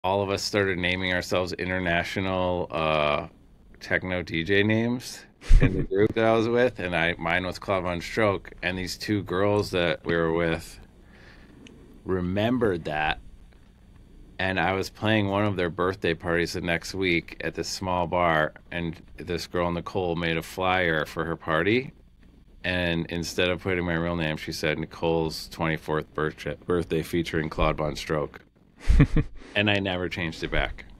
all of us started naming ourselves international techno DJ names in the group that I was with, and I mine was Claude VonStroke, and these two girls that we were with remembered that, and I was playing one of their birthday parties the next week at this small bar, and this girl Nicole made a flyer for her party, and instead of putting my real name, she said Nicole's 24th birthday featuring Claude VonStroke, and I never changed it back.